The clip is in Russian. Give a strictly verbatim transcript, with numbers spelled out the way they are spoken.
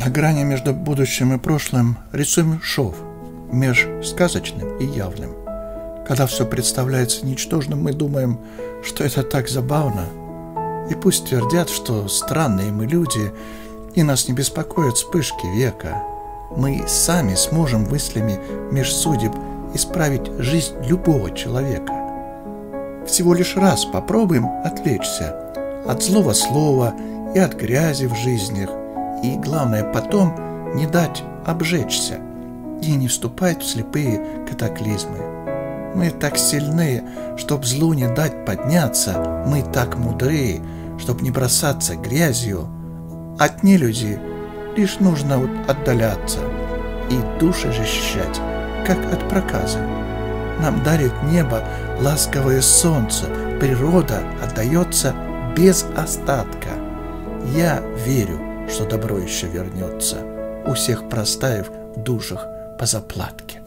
На грани между будущим и прошлым рисуем шов меж сказочным и явным. Когда все представляется ничтожным, мы думаем, что это так забавно. И пусть твердят, что странные мы люди, и нас не беспокоят вспышки века. Мы сами сможем мыслями меж судеб исправить жизнь любого человека. Всего лишь раз попробуем отвлечься от злого слова и от грязи в жизнях, и, главное, потом не дать обжечься и не вступать в слепые катаклизмы. Мы так сильны, чтоб злу не дать подняться, мы так мудры, чтоб не бросаться грязью. От нелюди лишь нужно отдаляться и души защищать, как от проказа. Нам дарит небо ласковое солнце, природа отдается без остатка. Я верю, что добро еще вернется, у всех простаев в душах по заплатке.